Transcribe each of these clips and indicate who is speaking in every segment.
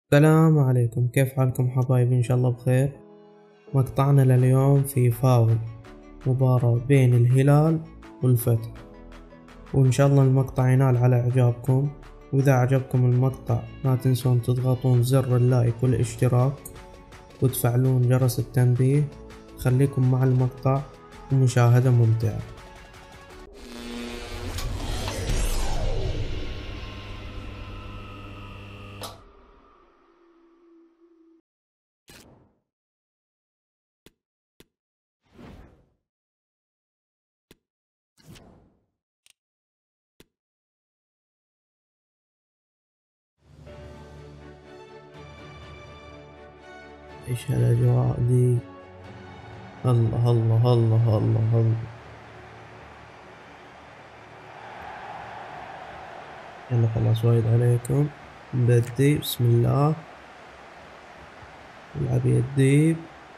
Speaker 1: السلام عليكم، كيف حالكم حبايبي؟ إن شاء الله بخير. مقطعنا لليوم في فاول، مباراة بين الهلال والفتح، وإن شاء الله المقطع ينال على إعجابكم. وإذا عجبكم المقطع لا تنسون تضغطون زر اللايك والاشتراك وتفعلون جرس التنبيه. خليكم مع المقطع ومشاهدة ممتعة. إيش هالأجواء دي؟ الله الله الله الله الله. يلا خلاص، وايد عليكم. نبدي بسم الله. نلعب يدي.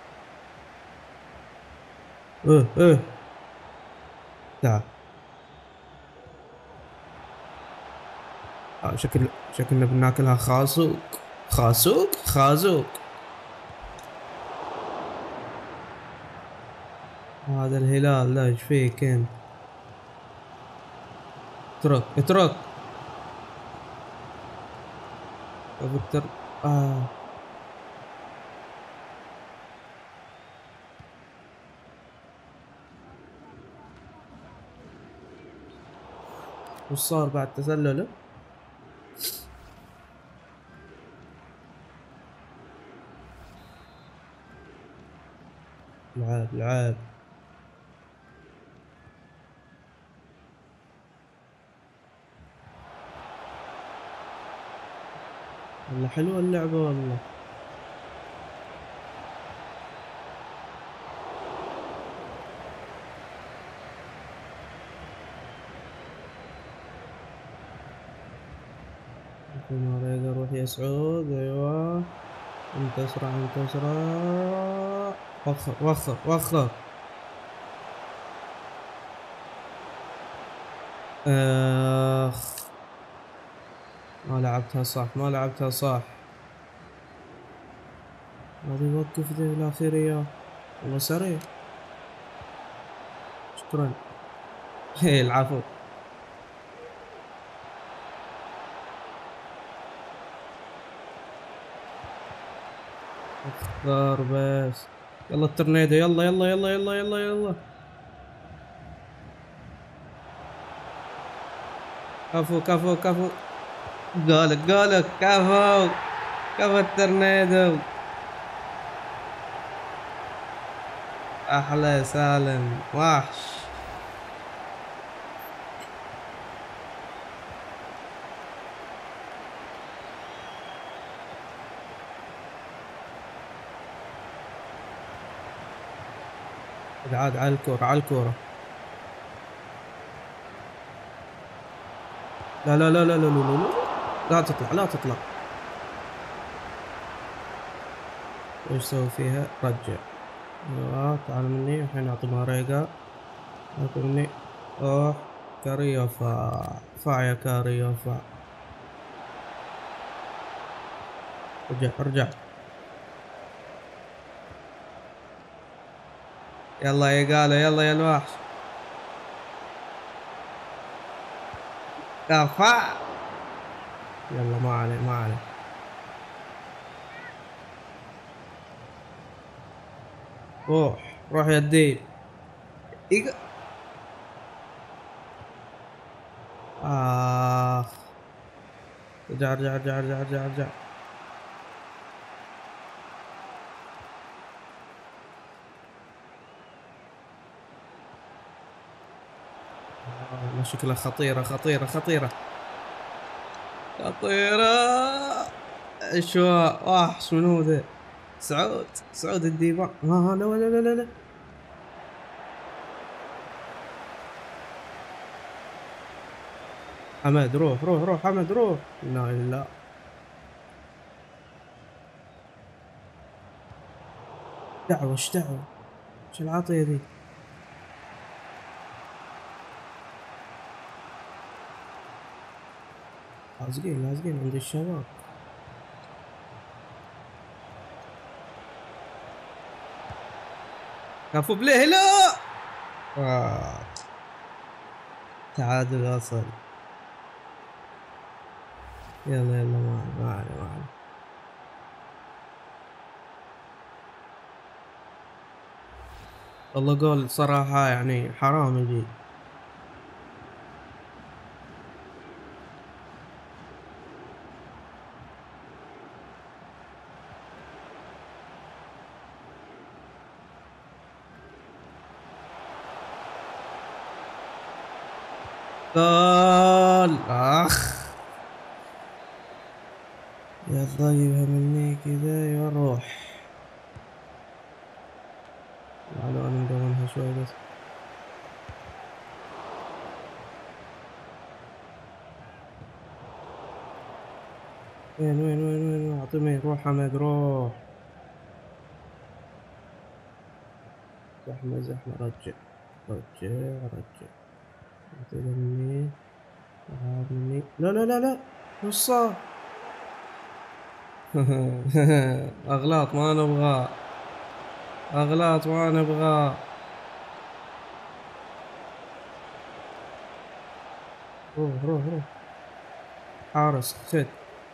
Speaker 1: ايه تعال. شكلنا بناكلها خازوق. خازوق. هذا الهلال، لا ايش فيك انت؟ اترك. ابتر. اه وش صار بعد تسلله؟ العاب. والله حلوة اللعبة والله. ماريجا، روح يا سعود. ايوه، انت اسرع. وخر. اخ، ما لعبتها صح. هذا يوقف ذي الاخيرية. والله سريع. شكرا. العفو. اختار بس. يلا التورنيدو، يلا. كفو. قالك كفو التورنيدو. احلى سالم وحش. عاد على الكورة. لا. لا تطلع. ايش سوي فيها؟ رجع. ايوه تعال مني الحين. اعطي ماريجا. اعطي مني. اوه. كاريوفا. فا يا كاريوفا. ارجع. يلا يا قالة، يلا يا الوحش. كفا. يلا ما عليه. روح يا الديب. إيق- آخ. ارجع. والله شكلها خطيرة. اشواء وحش. من هو ذا؟ سعود الديبان. لا. حمد روح حمد روح. لا. دعوة. ايش العطية ذي؟ لازقين عند الشباب. كفو بليه لا. تعادل وصل. يلا يلا معنا. والله جول صراحة يعني حرام يجي. جول يلا جيبها مني كذا يا روح. لو انا مدونها شوي بس. وين اعطيني روح حمد روح. زحمة رجع. اعطيها مني. تعال مني لا وش صار؟ اغلاط ما نبغى. اغلاط ما نبغى. روح حارس خد.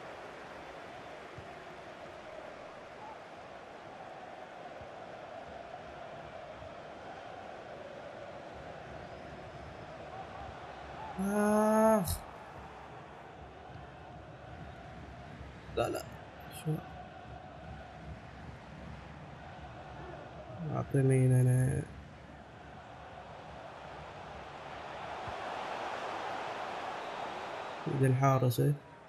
Speaker 1: آخ. لا شو أعطيني أنا. يد الحارس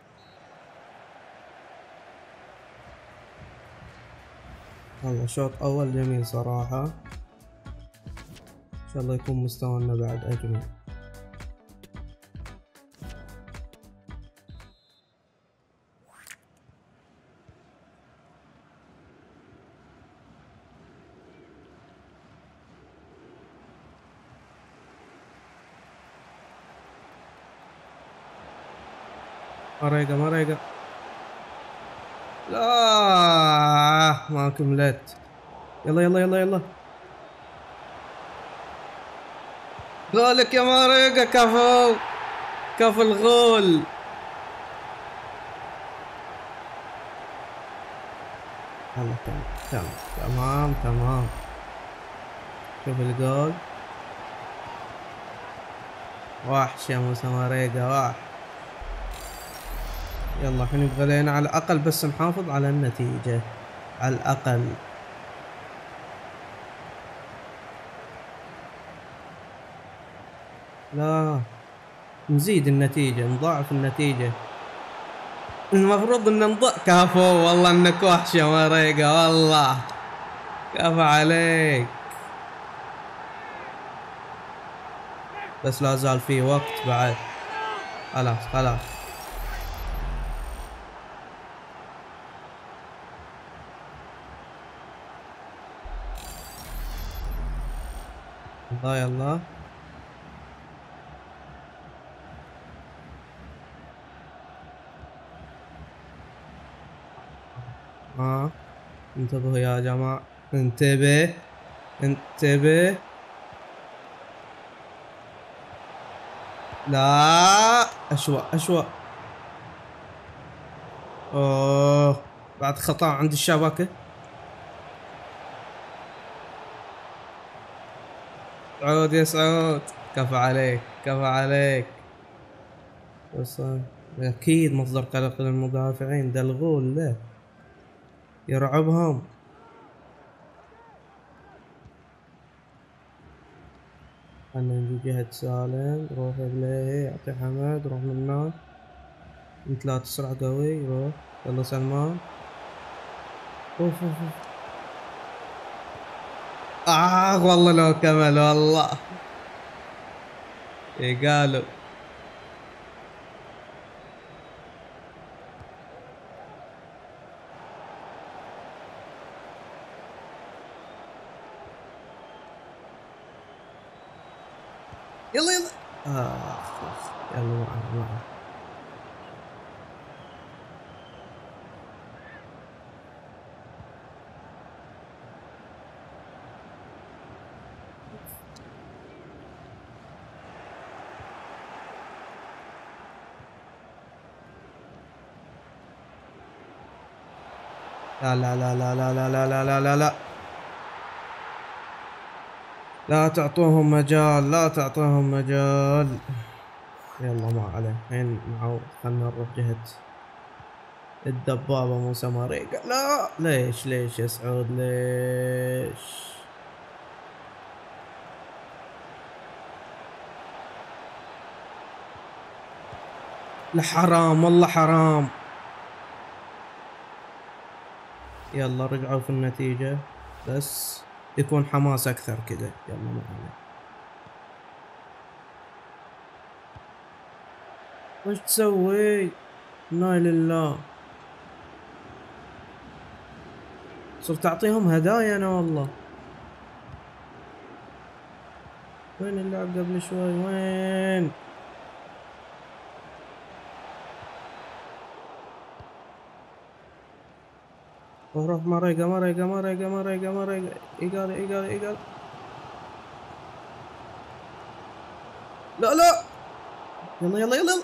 Speaker 1: والله شوط أول جميل صراحة. إن شاء الله يكون مستوانا بعد أجمل. مريقة لا ما كملت. يلا غولك يا مريقة. كفو الغول. يلا تمام. شوف الجول. وحش يا موسى مريقة وحش. يلا الحين يبغى لنا على الأقل بس نحافظ على النتيجة على الأقل. لا نزيد النتيجة نضاعف النتيجة. المفروض ان كفو والله انك وحش يا مريقة والله. كفو عليك. بس لا زال في وقت بعد. خلاص يلا انتبهوا يا جماعة. انتبه لا أشوى. اوه بعد خطأ عند الشبكة. سعود يا سعود. كفى عليك. بس اكيد مصدر قلق للمدافعين ده الغول له يرعبهم. خلنا نجي جهة سالم. روح يا بليهي يعطي حمد. روح من هناك انت لا تسرع قوي. روح يلا سلمان. اوف والله لو كمل والله. ايه قالوا. يلا يلا معنا. لا لا لا لا لا لا لا لا لا لا لا، لا تعطوهم مجال، لا تعطوهم مجال. يلا ما عليه، الحين معود. خلنا نروح جهة الدبابة موسى ماريكا. لا ليش ليش يا سعود ليش؟ لا حرام والله حرام. يلا رجعوا في النتيجة، بس يكون حماس أكثر كذا. يلا ما عليه. وش تسوي؟ لا لله، صرت أعطيهم هدايا أنا والله. وين اللعب قبل شوي؟ وين؟ روح مريقة مريقة مريقة مريقة مريقة. إيقال إيقال إيقال. لا لا. يلا يلا يلا يلا.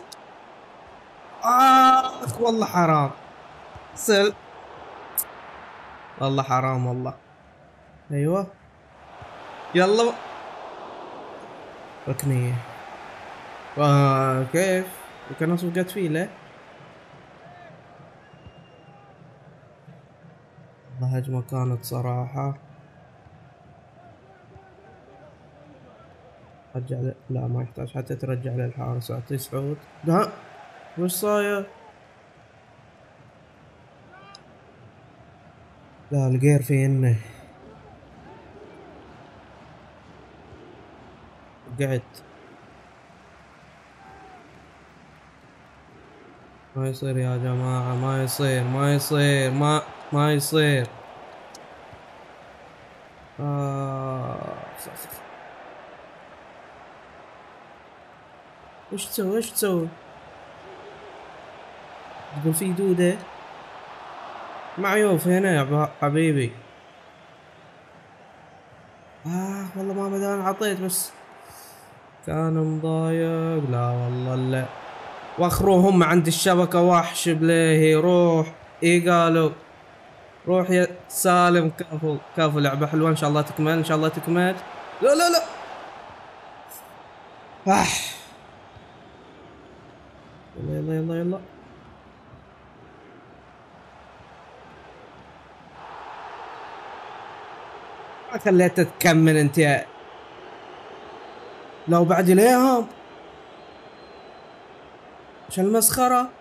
Speaker 1: والله حرام. سل. والله حرام والله. أيوة. يلا. ركنية. كيف؟ كان أصف جت فيه له. والله هجمة كانت صراحة. رجع لا ما يحتاج حتى ترجع للحارس. أعطيه سعود. لا. وش صاير؟ لا الجير في إنه. قعد. ما يصير يا جماعة، ما يصير ما يصير ما يصير. صح صح. وش تسوي وش تسوي؟ تقول في دودة معيوف هنا يا حبيبي. والله ما مدان عطيت بس كان مضايق. لا والله لا. واخروهم عند الشبكة وحش بليه. روح. ايه قالوا؟ روح يا سالم. كفو كفو. لعبة حلوة ان شاء الله تكمل، ان شاء الله تكمل. لا لا لا. آه. يلا يلا يلا يلا. ما خليتها تكمل انت لو بعد ليهم. ايش المسخرة؟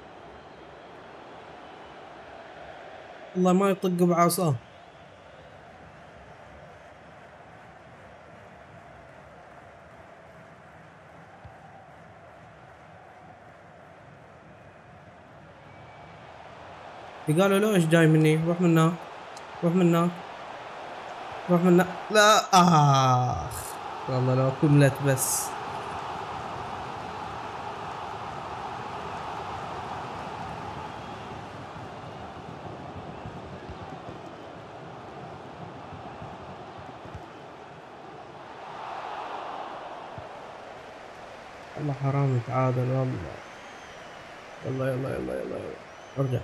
Speaker 1: والله ما يطق بعصاه. قالوا له ايش جاي مني؟ روح من هناك. روح من هناك. روح من هناك. لا والله لو كملت بس. والله حرام يتعادل والله. يلا يلا يلا يلا يلا. ارجع.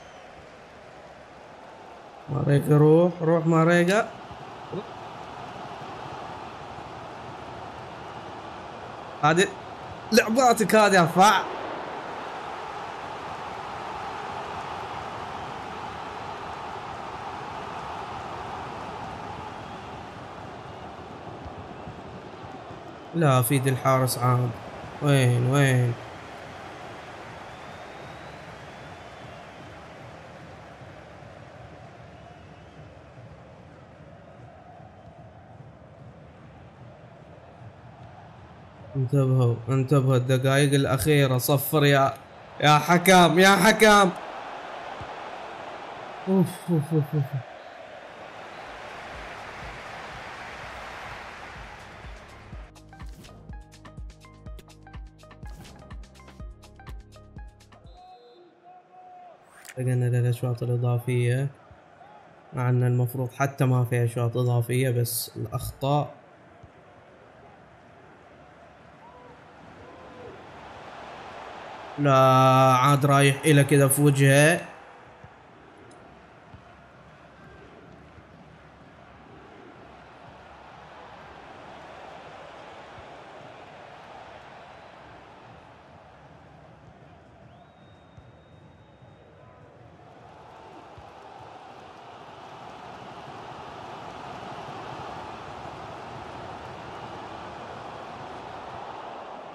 Speaker 1: ماريكا روح روح ماريكا. هذه لعباتك هذه يا فا. لا في ذي الحارس عاد. وين وين؟ انتبهوا انتبهوا الدقائق الأخيرة. صفر يا حكام يا حكام. اوف اوف اوف اوف. لقينا للأشواط الإضافية، مع أن المفروض حتى ما في أشواط إضافية، بس الأخطاء. لا عاد رايح إلى كذا في وجهه.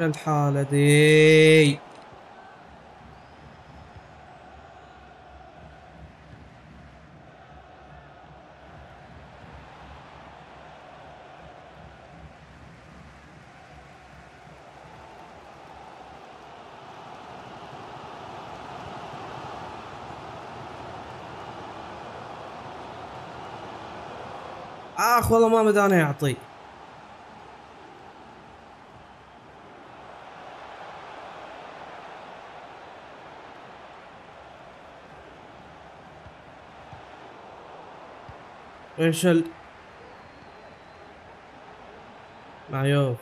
Speaker 1: الحالة دي. والله ما مدانه يعطي. ايش معيوف.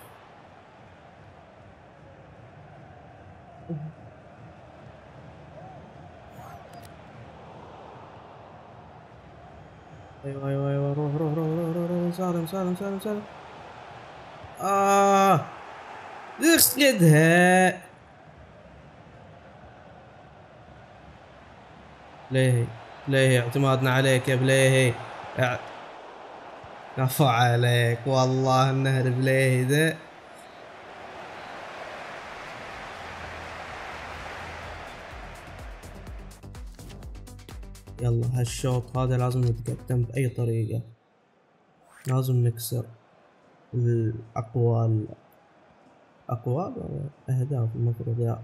Speaker 1: ايوه ايوه ايوه، روح روح روح روح روح روح. سالم سالم سالم سالم. اسقدها. ليه ليه اعتمادنا عليك يا بليهي. كفو عليك والله النهر بليهي ذا. يلا هالشوط هذا لازم نتقدم بأي طريقة، لازم نكسر الأقوال. أقوال أهداف المفروض يا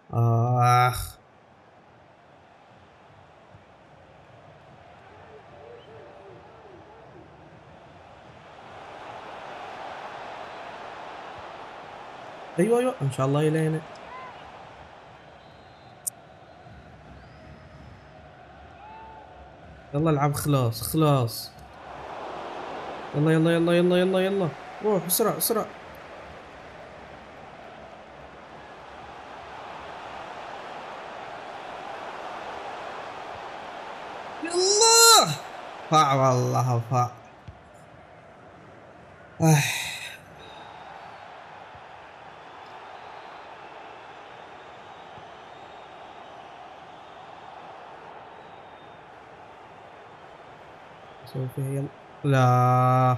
Speaker 1: أيوة أيوة إن شاء الله يلينا. يلا العب خلاص خلاص. يلا يلا يلا يلا يلا يلا روح اسرع اسرع. يلا فاع والله فاع. سوي فيها يلا. لا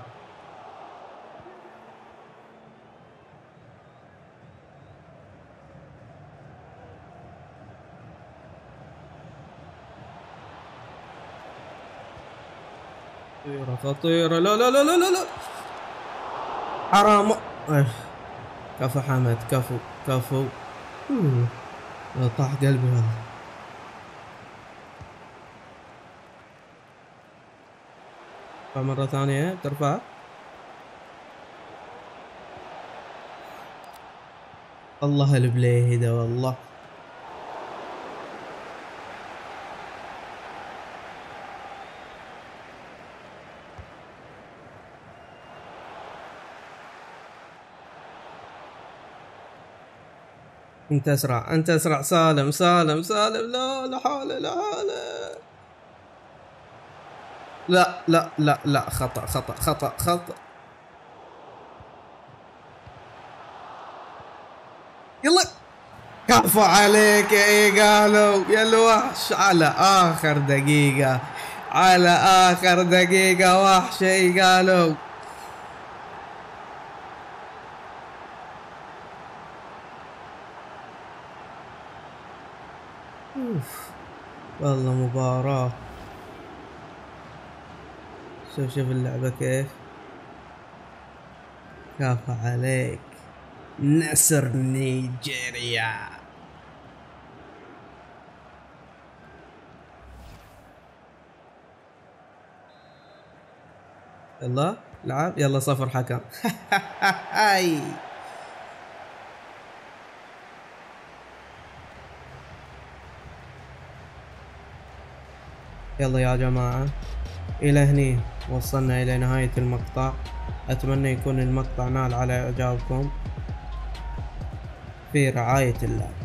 Speaker 1: خطيرة خطيرة. لا لا لا لا لا لا حرام. كفو حمد كفو كفو. طاح قلبي والله. مرة ثانية ترفع. الله البليه ده والله. انت اسرع انت اسرع. سالم سالم سالم. لا لا حالة لا حالة. لا لا لا لا خطأ خطأ خطأ خطأ. يلا كفو عليك يا ايجالو يا الوحش. على اخر دقيقة على اخر دقيقة وحش ايجالو. والله مباراة. شوف اللعبة كيف. كفو عليك نصر نيجيريا. يلا لعب يلا صفر حكم. هاي يلا يا جماعة، إلى هني وصلنا إلى نهاية المقطع. أتمنى يكون المقطع نال على إعجابكم. في رعاية الله.